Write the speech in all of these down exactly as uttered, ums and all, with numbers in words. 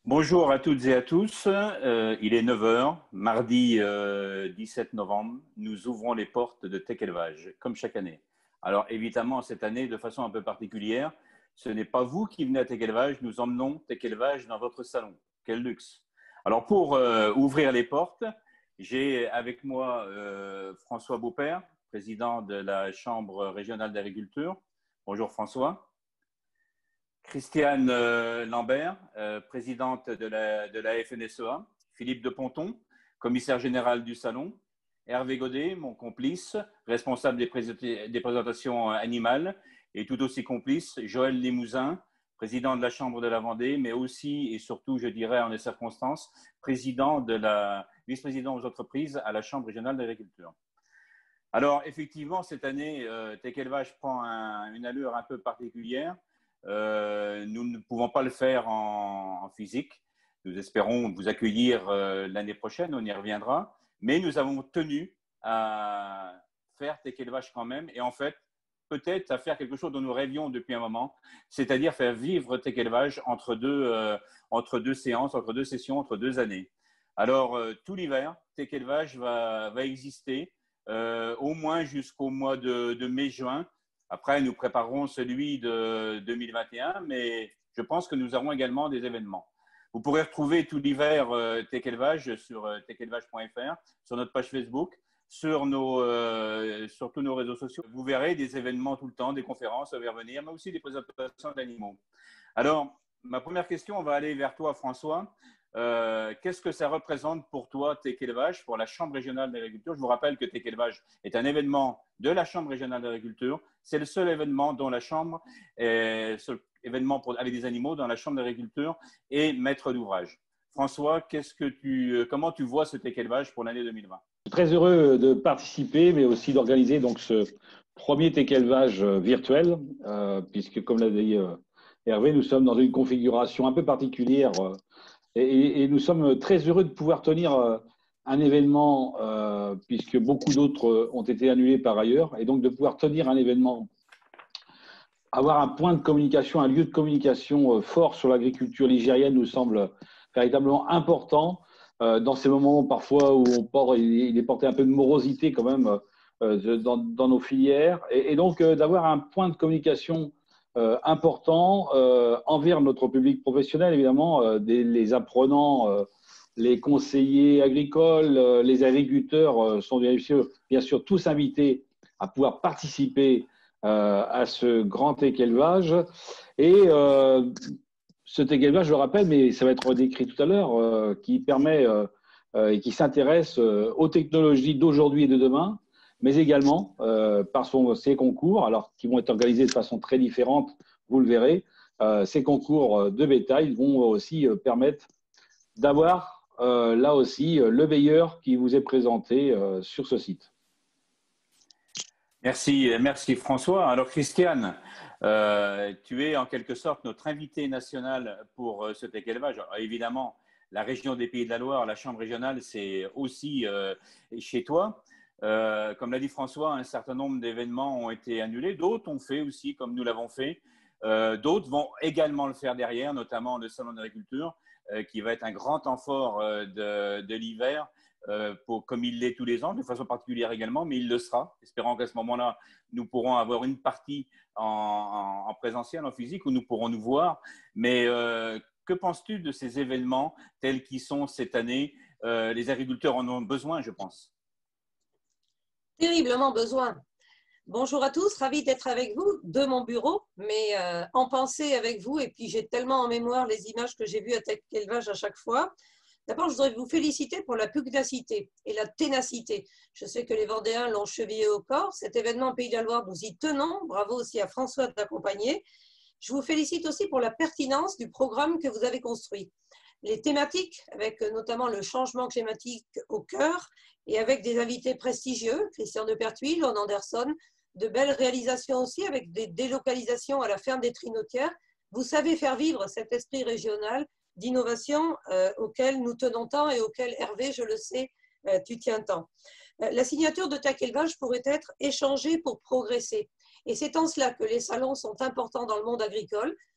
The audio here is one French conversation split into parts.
Bonjour à toutes et à tous. Euh, il est neuf heures, mardi euh, dix-sept novembre. Nous ouvrons les portes de Tech Élevage, comme chaque année. Alors évidemment, cette année, de façon un peu particulière, ce n'est pas vous qui venez à Tech Élevage, nous emmenons Tech Élevage dans votre salon. Quel luxe! Alors pour euh, ouvrir les portes, j'ai avec moi euh, François Beaupère, président de la Chambre régionale d'agriculture. Bonjour François. Christiane euh, Lambert, euh, présidente de la, de la F N S E A, Philippe de Ponton, commissaire général du salon, Hervé Godet, mon complice, responsable des, présent- des présentations animales, et tout aussi complice, Joël Limousin, président de la Chambre de la Vendée, mais aussi et surtout, je dirais en des circonstances, président de la vice-président aux entreprises à la Chambre régionale d'agriculture. Alors, effectivement, cette année, euh, Tech Élevage prend un, une allure un peu particulière. Euh, nous ne pouvons pas le faire en, en physique. Nous espérons vous accueillir euh, l'année prochaine, on y reviendra. Mais nous avons tenu à faire Tech Élevage quand même. Et en fait, peut-être à faire quelque chose dont nous rêvions depuis un moment, c'est-à-dire faire vivre Tech Élevage entre deux, euh, entre deux séances, entre deux sessions, entre deux années. Alors, euh, tout l'hiver, Tech Élevage va, va exister. Euh, au moins jusqu'au mois de, de mai-juin. Après, nous préparerons celui de deux mille vingt et un, mais je pense que nous aurons également des événements. Vous pourrez retrouver tout l'hiver euh, Tech Élevage sur euh, tech élevage point f r, sur notre page Facebook, sur, nos, euh, sur tous nos réseaux sociaux. Vous verrez des événements tout le temps, des conférences à venir, mais aussi des présentations d'animaux. Alors, ma première question, on va aller vers toi, François. Euh, Qu'est-ce que ça représente pour toi, Tech Élevage, pour la Chambre régionale d'agriculture? Je vous rappelle que Tech Élevage est un événement de la Chambre régionale d'agriculture. C'est le seul événement dont la Chambre, est, seul événement pour, avec des animaux dans la Chambre d'agriculture est maître d'ouvrage. François, qu'est-ce que tu, comment tu vois ce Tech Élevage pour l'année deux mille vingt? Je suis très heureux de participer, mais aussi d'organiser donc ce premier Tech Élevage virtuel, euh, puisque, comme l'a dit euh, Hervé, nous sommes dans une configuration un peu particulière. Euh, Et, et nous sommes très heureux de pouvoir tenir euh, un événement, euh, puisque beaucoup d'autres ont été annulés par ailleurs, et donc de pouvoir tenir un événement, avoir un point de communication, un lieu de communication euh, fort sur l'agriculture ligérienne nous semble véritablement important euh, dans ces moments parfois où on porte, il est porté un peu de morosité quand même euh, dans, dans nos filières, et, et donc euh, d'avoir un point de communication Euh, important euh, envers notre public professionnel, évidemment, euh, des, les apprenants, euh, les conseillers agricoles, euh, les agriculteurs euh, sont bien sûr, bien sûr tous invités à pouvoir participer euh, à ce grand Tech Élevage. Et euh, ce Tech Élevage, je le rappelle, mais ça va être décrit tout à l'heure, euh, qui permet euh, euh, et qui s'intéresse euh, aux technologies d'aujourd'hui et de demain, mais également euh, par son, ces concours, alors qui vont être organisés de façon très différente, vous le verrez. Euh, ces concours de bétail vont aussi euh, permettre d'avoir euh, là aussi euh, le meilleur qui vous est présenté euh, sur ce site. Merci, merci François. Alors Christiane, euh, tu es en quelque sorte notre invité national pour euh, ce Tech Élevage. Alors, évidemment, la région des Pays de la Loire, la Chambre régionale, c'est aussi euh, chez toi. Euh, comme l'a dit François, un certain nombre d'événements ont été annulés. D'autres ont fait aussi, comme nous l'avons fait. Euh, D'autres vont également le faire derrière, notamment le Salon d'agriculture, euh, qui va être un grand temps fort euh, de, de l'hiver. Euh, pour, comme il l'est tous les ans, de façon particulière également, mais il le sera. Espérons qu'à ce moment-là, nous pourrons avoir une partie en, en, en présentiel, en physique, où nous pourrons nous voir. Mais euh, que penses-tu de ces événements tels qu'ils sont cette année? euh, Les agriculteurs en ont besoin, je pense. Terriblement besoin. Bonjour à tous, ravi d'être avec vous de mon bureau, mais euh, en pensée avec vous. Et puis j'ai tellement en mémoire les images que j'ai vues à Tech Élevage à chaque fois. D'abord, je voudrais vous féliciter pour la pugnacité et la ténacité. Je sais que les Vendéens l'ont chevillé au corps. Cet événement Pays de la Loire, nous y tenons. Bravo aussi à François d'accompagner. Je vous félicite aussi pour la pertinence du programme que vous avez construit. Les thématiques, avec notamment le changement climatique au cœur, et avec des invités prestigieux, Christian de Pertuis, Lon Anderson, de belles réalisations aussi, avec des délocalisations à la ferme des Trinotières. Vous savez faire vivre cet esprit régional d'innovation euh, auquel nous tenons tant et auquel, Hervé, je le sais, euh, tu tiens tant. Euh, la signature de Tech Élevage pourrait être échangée pour progresser. Et c'est en cela que les salons sont importants dans le monde agricole.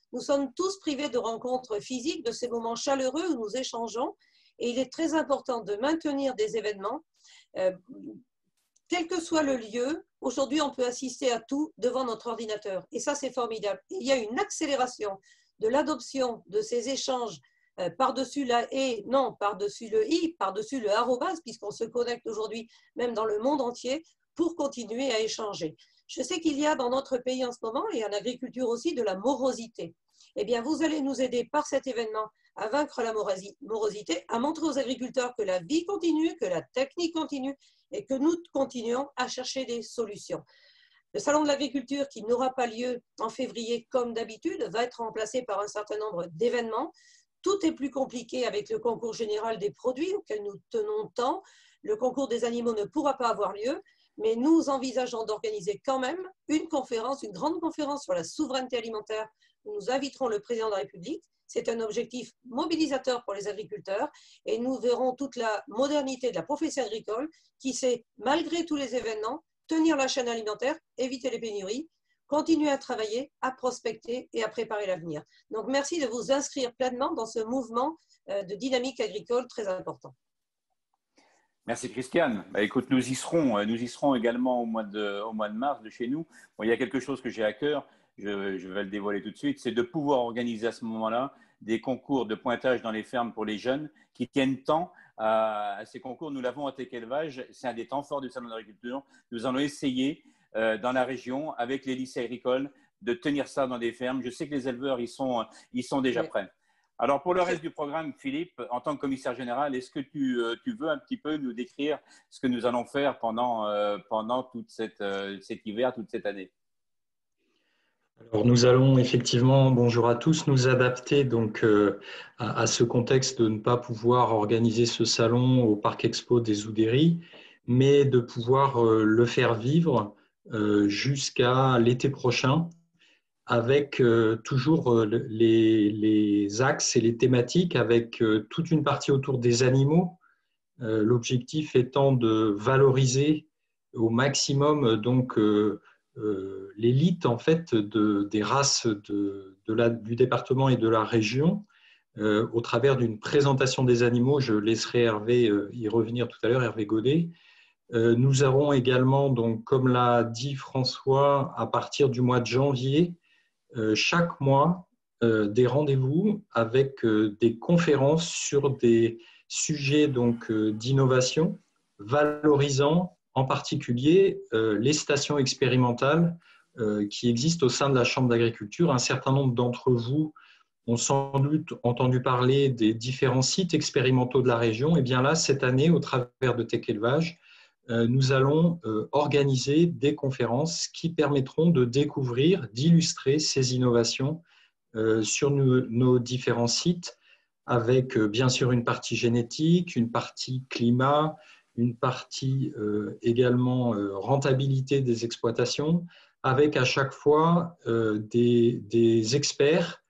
Nous sommes tous privés de rencontres physiques, de ces moments chaleureux où nous échangeons. Et il est très important de maintenir des événements. Euh, quel que soit le lieu, aujourd'hui, on peut assister à tout devant notre ordinateur. Et ça, c'est formidable. Il y a une accélération de l'adoption de ces échanges euh, par-dessus la et, non, par-dessus le i, par-dessus le arrobase, puisqu'on se connecte aujourd'hui même dans le monde entier pour continuer à échanger. Je sais qu'il y a dans notre pays en ce moment, et en agriculture aussi, de la morosité. Eh bien, vous allez nous aider par cet événement à vaincre la morosité, à montrer aux agriculteurs que la vie continue, que la technique continue et que nous continuons à chercher des solutions. Le salon de l'agriculture, qui n'aura pas lieu en février comme d'habitude, va être remplacé par un certain nombre d'événements. Tout est plus compliqué avec le concours général des produits auquel nous tenons tant. Le concours des animaux ne pourra pas avoir lieu, mais nous envisageons d'organiser quand même une conférence, une grande conférence sur la souveraineté alimentaire où nous inviterons le président de la République. C'est un objectif mobilisateur pour les agriculteurs et nous verrons toute la modernité de la profession agricole qui sait, malgré tous les événements, tenir la chaîne alimentaire, éviter les pénuries, continuer à travailler, à prospecter et à préparer l'avenir. Donc, merci de vous inscrire pleinement dans ce mouvement de dynamique agricole très important. Merci Christiane. Bah, écoute, nous y serons. Nous y serons également au mois de, au mois de mars de chez nous. Bon, il y a quelque chose que j'ai à cœur, je, je vais le dévoiler tout de suite, c'est de pouvoir organiser à ce moment-là des concours de pointage dans les fermes pour les jeunes qui tiennent tant à, à ces concours. Nous l'avons à Tech Élevage, c'est un des temps forts du Salon de l'agriculture. Nous allons essayer euh, dans la région, avec les lycées agricoles, de tenir ça dans des fermes. Je sais que les éleveurs, ils sont, ils sont déjà Oui. prêts. Alors, pour le reste du programme, Philippe, en tant que commissaire général, est-ce que tu, euh, tu veux un petit peu nous décrire ce que nous allons faire pendant, euh, pendant toute cette, euh, cet hiver, toute cette année? Alors, nous allons effectivement, bonjour à tous, nous adapter donc euh, à, à ce contexte de ne pas pouvoir organiser ce salon au Parc Expo des Oudéries, mais de pouvoir euh, le faire vivre euh, jusqu'à l'été prochain, avec euh, toujours euh, les, les axes et les thématiques, avec euh, toute une partie autour des animaux. Euh, l'objectif étant de valoriser au maximum donc euh, euh, l'élite en fait de, des races de, de la, du département et de la région euh, au travers d'une présentation des animaux. Je laisserai Hervé euh, y revenir tout à l'heure, Hervé Godet. Euh, nous aurons également, donc, comme l'a dit François, à partir du mois de janvier, euh, chaque mois, euh, des rendez-vous avec euh, des conférences sur des sujets donc, euh, d'innovation, valorisant en particulier euh, les stations expérimentales euh, qui existent au sein de la Chambre d'agriculture. Un certain nombre d'entre vous ont sans doute entendu parler des différents sites expérimentaux de la région. Et bien là, cette année, au travers de Tech Élevage, nous allons organiser des conférences qui permettront de découvrir, d'illustrer ces innovations sur nos, nos différents sites, avec bien sûr une partie génétique, une partie climat, une partie également rentabilité des exploitations, avec à chaque fois des, des experts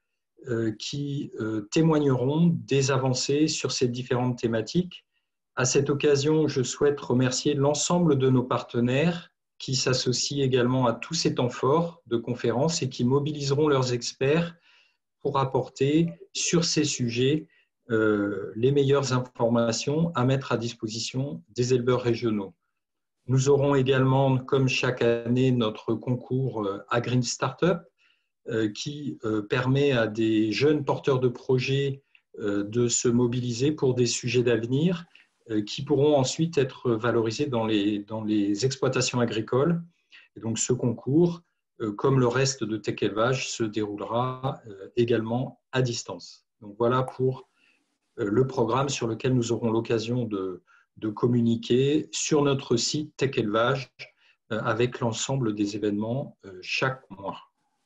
qui témoigneront des avancées sur ces différentes thématiques. À cette occasion, je souhaite remercier l'ensemble de nos partenaires qui s'associent également à tous ces temps forts de conférences et qui mobiliseront leurs experts pour apporter sur ces sujets euh, les meilleures informations à mettre à disposition des éleveurs régionaux. Nous aurons également, comme chaque année, notre concours euh, Agreen Startup euh, qui euh, permet à des jeunes porteurs de projets euh, de se mobiliser pour des sujets d'avenir qui pourront ensuite être valorisés dans les, dans les exploitations agricoles. Et donc ce concours, comme le reste de Tech Élevage, se déroulera également à distance. Donc voilà pour le programme sur lequel nous aurons l'occasion de, de communiquer sur notre site Tech Élevage avec l'ensemble des événements chaque mois.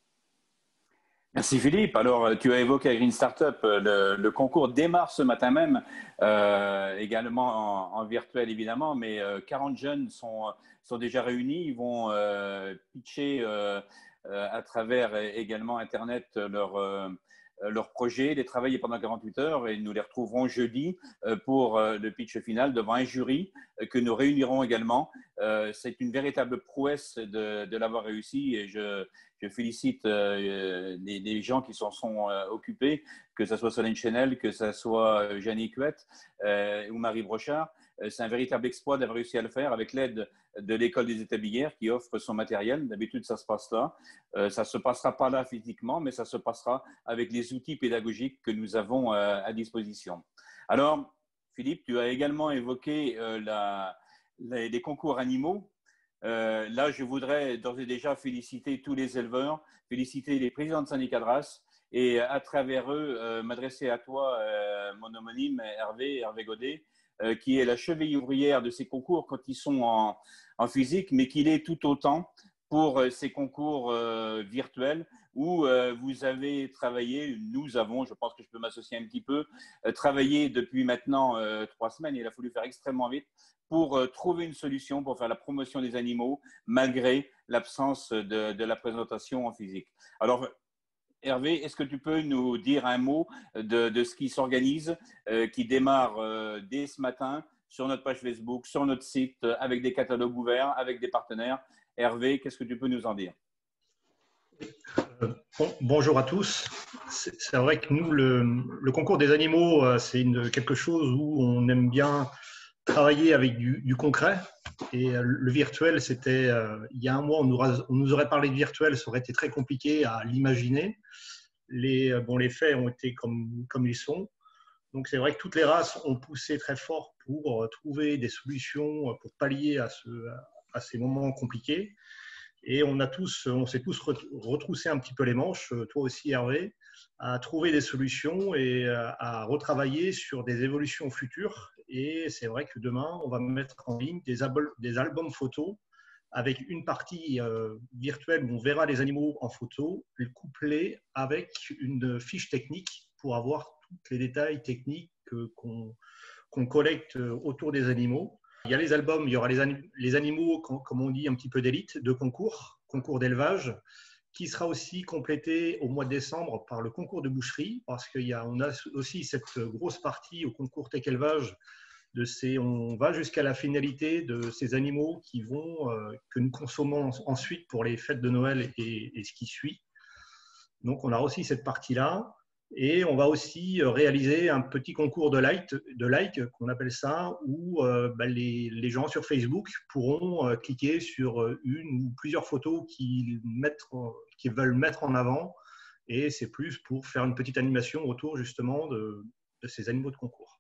Merci Philippe. Alors, tu as évoqué Green Startup. Le, le concours démarre ce matin même, euh, également en, en virtuel évidemment, mais euh, quarante jeunes sont, sont déjà réunis. Ils vont euh, pitcher euh, euh, à travers également Internet leur, euh, leur projet, les travailler pendant quarante-huit heures et nous les retrouverons jeudi pour le pitch final devant un jury que nous réunirons également Euh, c'est une véritable prouesse de, de l'avoir réussi et je, je félicite euh, les, les gens qui s'en sont euh, occupés, que ce soit Solène Chenel, que ce soit Jeannie Huette euh, ou Marie Brochard. Euh, c'est un véritable exploit d'avoir réussi à le faire avec l'aide de l'école des établis qui offre son matériel. D'habitude, ça se passe là. Euh, ça ne se passera pas là physiquement, mais ça se passera avec les outils pédagogiques que nous avons euh, à disposition. Alors, Philippe, tu as également évoqué euh, la, les, les concours animaux. Euh, là, je voudrais d'ores et déjà féliciter tous les éleveurs, féliciter les présidents de syndicats de race et à travers eux, euh, m'adresser à toi, euh, mon homonyme Hervé, Hervé Godet, euh, qui est la cheville ouvrière de ces concours quand ils sont en, en physique, mais qu'il est tout autant pour euh, ces concours euh, virtuels où euh, vous avez travaillé, nous avons, je pense que je peux m'associer un petit peu, euh, travaillé depuis maintenant euh, trois semaines. Il a fallu faire extrêmement vite pour euh, trouver une solution pour faire la promotion des animaux malgré l'absence de, de la présentation en physique. Alors, Hervé, est-ce que tu peux nous dire un mot de, de ce qui s'organise, euh, qui démarre euh, dès ce matin sur notre page Facebook, sur notre site, euh, avec des catalogues ouverts, avec des partenaires? Hervé, qu'est-ce que tu peux nous en dire? Euh, bon, bonjour à tous. C'est vrai que nous, le, le concours des animaux, c'est quelque chose où on aime bien travailler avec du, du concret. Et le virtuel, c'était euh, il y a un mois, on nous, on nous aurait parlé de virtuel, ça aurait été très compliqué à l'imaginer. Les, bon, les faits ont été comme, comme ils sont. Donc c'est vrai que toutes les races ont poussé très fort pour trouver des solutions pour pallier à, ce, à ces moments compliqués. Et on a tous, on s'est tous retroussé un petit peu les manches, toi aussi Hervé, à trouver des solutions et à retravailler sur des évolutions futures. Et c'est vrai que demain, on va mettre en ligne des, albums, des albums photos avec une partie euh, virtuelle où on verra les animaux en photo, couplée avec une fiche technique pour avoir tous les détails techniques qu'on qu'on collecte autour des animaux. Il y a les albums, il y aura les, anim les animaux, comme on dit, un petit peu d'élite, de concours, concours d'élevage, qui sera aussi complété au mois de décembre par le concours de boucherie, parce qu'on a, a aussi cette grosse partie au concours Tech Élevage. De ces, on va jusqu'à la finalité de ces animaux qui vont, euh, que nous consommons ensuite pour les fêtes de Noël et, et ce qui suit. Donc, on a aussi cette partie-là. Et on va aussi réaliser un petit concours de like, de like qu'on appelle ça, où euh, bah, les, les gens sur Facebook pourront euh, cliquer sur une ou plusieurs photos qu'ils qu'ils veulent mettre en avant. Et c'est plus pour faire une petite animation autour justement de, de ces animaux de concours.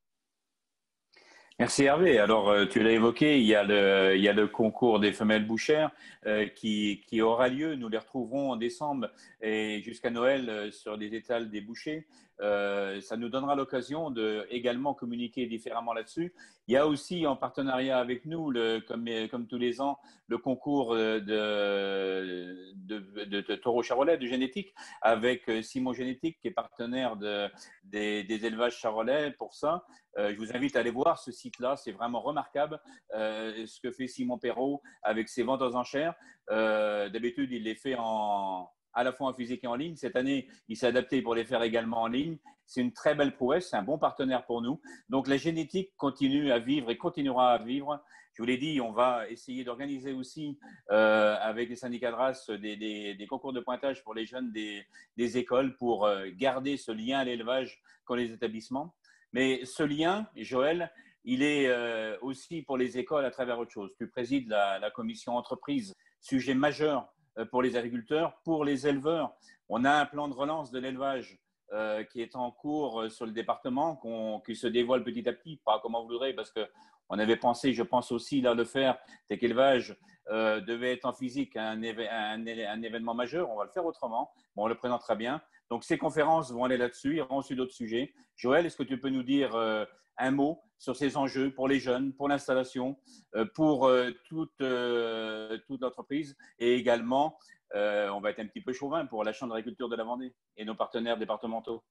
Merci Hervé. Alors, euh, tu l'as évoqué, il y, a le, il y a le concours des femelles bouchères euh, qui, qui aura lieu. Nous les retrouverons en décembre et jusqu'à Noël euh, sur les étals des bouchers. Euh, ça nous donnera l'occasion de également communiquer différemment là-dessus. Il y a aussi en partenariat avec nous, le, comme, comme tous les ans, le concours de, de, de, de, de taureaux charolais, de génétique, avec Simon Génétique qui est partenaire de, des, des élevages charolais pour ça. Euh, je vous invite à aller voir ce site-là, c'est vraiment remarquable euh, ce que fait Simon Perrault avec ses ventes aux enchères. Euh, D'habitude, il les fait en, à la fois en physique et en ligne. Cette année, il s'est adapté pour les faire également en ligne. C'est une très belle prouesse, c'est un bon partenaire pour nous. Donc, la génétique continue à vivre et continuera à vivre. Je vous l'ai dit, on va essayer d'organiser aussi euh, avec les syndicats de race des, des, des concours de pointage pour les jeunes des, des écoles pour euh, garder ce lien à l'élevage qu'ont les établissements. Mais ce lien, Joël, il est euh, aussi pour les écoles à travers autre chose. Tu présides la, la commission entreprise, sujet majeur euh, pour les agriculteurs, pour les éleveurs. On a un plan de relance de l'élevage euh, qui est en cours euh, sur le département, qu'on, qui se dévoile petit à petit, pas comme on voudrait, parce qu'on avait pensé, je pense aussi, là, le faire, c'est qu'élevage euh, devait être en physique un, éve un, un événement majeur. On va le faire autrement, bon, on le présentera bien. Donc, ces conférences vont aller là-dessus, il y aura aussi d'autres sujets. Joël, est-ce que tu peux nous dire euh, un mot sur ces enjeux pour les jeunes, pour l'installation, euh, pour euh, toute, euh, toute l'entreprise et également, euh, on va être un petit peu chauvin pour la Chambre d'agriculture de la Vendée et nos partenaires départementaux.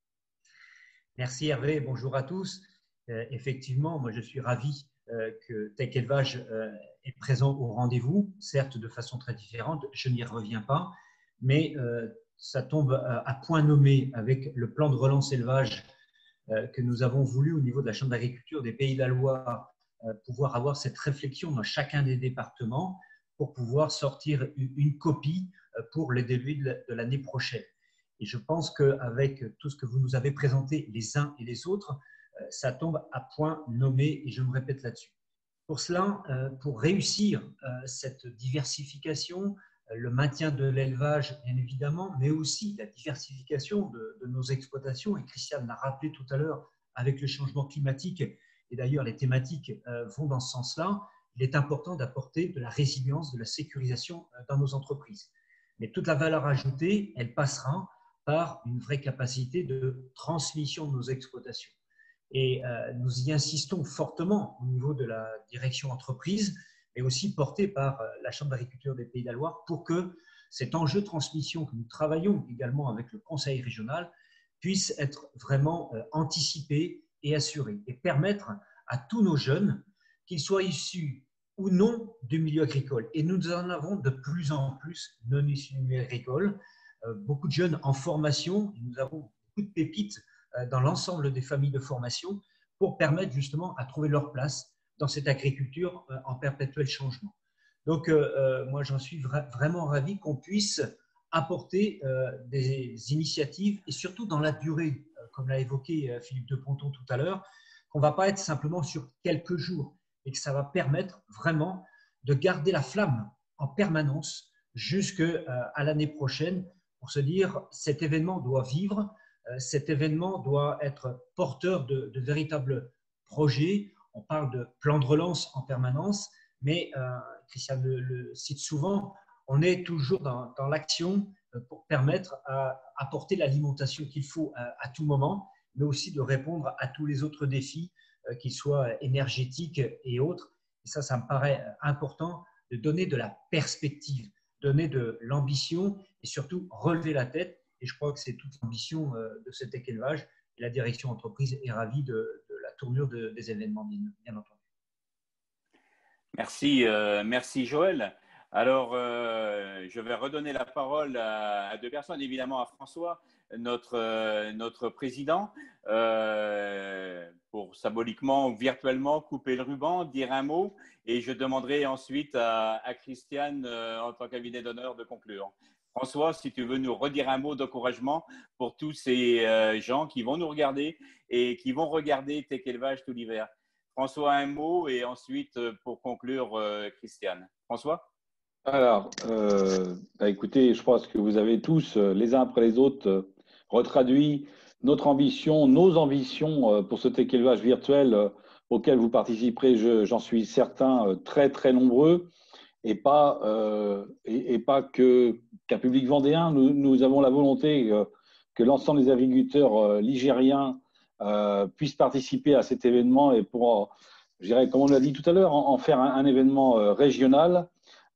Merci Hervé, bonjour à tous. Euh, effectivement, moi je suis ravi euh, que Tech Élevage euh, est présent au rendez-vous, certes de façon très différente, je n'y reviens pas, mais euh, ça tombe à point nommé avec le plan de relance élevage que nous avons voulu au niveau de la Chambre d'agriculture des Pays de la Loire pouvoir avoir cette réflexion dans chacun des départements pour pouvoir sortir une copie pour le début de l'année prochaine. Et je pense qu'avec tout ce que vous nous avez présenté les uns et les autres, ça tombe à point nommé et je me répète là-dessus. Pour cela, pour réussir cette diversification, le maintien de l'élevage, bien évidemment, mais aussi la diversification de, de nos exploitations, et Christiane l'a rappelé tout à l'heure avec le changement climatique, et d'ailleurs les thématiques vont dans ce sens-là, il est important d'apporter de la résilience, de la sécurisation dans nos entreprises. Mais toute la valeur ajoutée, elle passera par une vraie capacité de transmission de nos exploitations. Et euh, nous y insistons fortement au niveau de la direction entreprise, mais aussi porté par la Chambre d'agriculture des Pays de la Loire pour que cet enjeu de transmission que nous travaillons également avec le Conseil régional puisse être vraiment euh, anticipé et assuré et permettre à tous nos jeunes, qu'ils soient issus ou non du milieu agricole. Et nous en avons de plus en plus non issus du milieu agricole, euh, beaucoup de jeunes en formation, et nous avons beaucoup de pépites euh, dans l'ensemble des familles de formation pour permettre justement à trouver leur place dans cette agriculture euh, en perpétuel changement. Donc, euh, moi, j'en suis vra vraiment ravi qu'on puisse apporter euh, des initiatives et surtout dans la durée, euh, comme l'a évoqué euh, Philippe de Ponton tout à l'heure, qu'on ne va pas être simplement sur quelques jours et que ça va permettre vraiment de garder la flamme en permanence jusqu'à euh, l'année prochaine pour se dire cet événement doit vivre, euh, cet événement doit être porteur de, de véritables projets. On parle de plan de relance en permanence, mais euh, Christiane le, le cite souvent, on est toujours dans, dans l'action pour permettre à apporter l'alimentation qu'il faut à, à tout moment, mais aussi de répondre à tous les autres défis, euh, qu'ils soient énergétiques et autres. Et ça, ça me paraît important de donner de la perspective, donner de l'ambition et surtout relever la tête. Et je crois que c'est toute l'ambition euh, de cet élevage. Et la direction entreprise est ravie de, de la tournure de, des événements, bien, bien entendu. Merci, euh, merci Joël. Alors, euh, je vais redonner la parole à, à deux personnes, évidemment à François, notre, euh, notre président, euh, pour symboliquement ou virtuellement couper le ruban, dire un mot, et je demanderai ensuite à, à Christiane, euh, en tant qu'invité d'honneur, de conclure. François, si tu veux nous redire un mot d'encouragement pour tous ces euh, gens qui vont nous regarder et qui vont regarder Tech Élevage tout l'hiver. François, un mot et ensuite, pour conclure, euh, Christiane. François ? Alors, euh, bah écoutez, je pense que vous avez tous, euh, les uns après les autres, euh, retraduit notre ambition, nos ambitions euh, pour ce Tech Élevage virtuel euh, auquel vous participerez, je, j'en suis certain, euh, très très nombreux, et pas, euh, et, et pas que, qu'un public vendéen. Nous, nous avons la volonté euh, que l'ensemble des agriculteurs euh, ligériens euh, puissent participer à cet événement et pour, je dirais, comme on l'a dit tout à l'heure, en, en faire un, un événement euh, régional.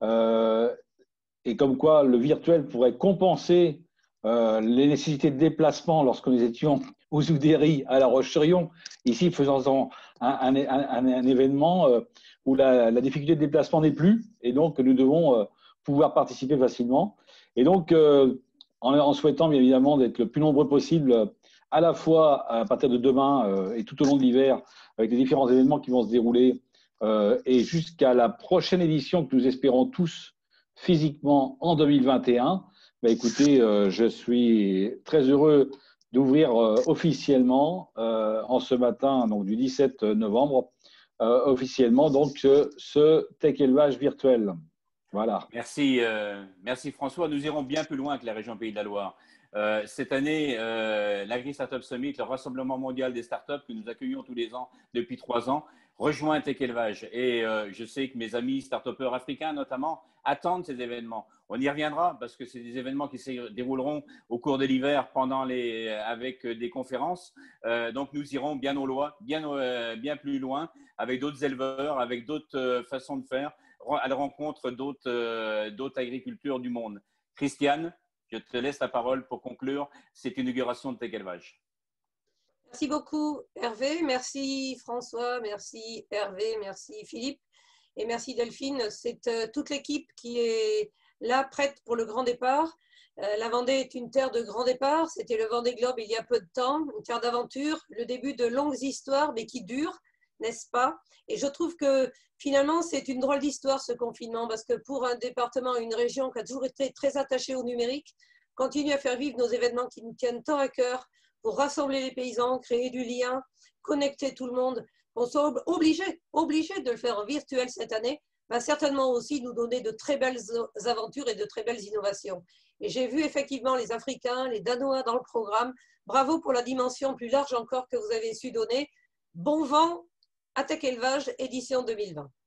Euh, et comme quoi le virtuel pourrait compenser euh, les nécessités de déplacement lorsque nous étions aux Oudéry à La Roche-sur-Yon, ici faisant un, un, un, un événement euh, où la, la difficulté de déplacement n'est plus et donc nous devons euh, pouvoir participer facilement. Et donc, euh, en, en souhaitant bien évidemment d'être le plus nombreux possible, à la fois à partir de demain euh, et tout au long de l'hiver, avec les différents événements qui vont se dérouler, Euh, et jusqu'à la prochaine édition que nous espérons tous physiquement en deux mille vingt et un, bah écoutez, euh, je suis très heureux d'ouvrir euh, officiellement euh, en ce matin, donc du dix-sept novembre, euh, officiellement donc ce, ce Tech Élevage virtuel. Voilà. Merci, euh, merci François. Nous irons bien plus loin que la région Pays de la Loire. Euh, cette année, euh, l'Agri Startup Summit, le rassemblement mondial des startups que nous accueillons tous les ans depuis trois ans, rejoint Tech Élevage. Et euh, je sais que mes amis start-upers africains, notamment, attendent ces événements. On y reviendra parce que c'est des événements qui se dérouleront au cours de l'hiver pendant les, avec des conférences. Euh, donc, nous irons bien au loin, bien, euh, bien plus loin, avec d'autres éleveurs, avec d'autres euh, façons de faire, à la rencontre d'autres euh, d'autres agricultures du monde. Christiane, je te laisse la parole pour conclure cette inauguration de Tech Élevage. Merci beaucoup Hervé, merci François, merci Hervé, merci Philippe et merci Delphine. C'est euh, toute l'équipe qui est là prête pour le grand départ. Euh, la Vendée est une terre de grand départ, c'était le Vendée Globe il y a peu de temps, une terre d'aventure, le début de longues histoires mais qui durent n'est-ce pas? Et je trouve que finalement, c'est une drôle d'histoire ce confinement, parce que pour un département, une région qui a toujours été très attachée au numérique, continue à faire vivre nos événements qui nous tiennent tant à cœur pour rassembler les paysans, créer du lien, connecter tout le monde. On soit obligé, obligé de le faire en virtuel cette année, va certainement aussi nous donner de très belles aventures et de très belles innovations. Et j'ai vu effectivement les Africains, les Danois dans le programme. Bravo pour la dimension plus large encore que vous avez su donner. Bon vent à Tech Élevage, édition deux mille vingt.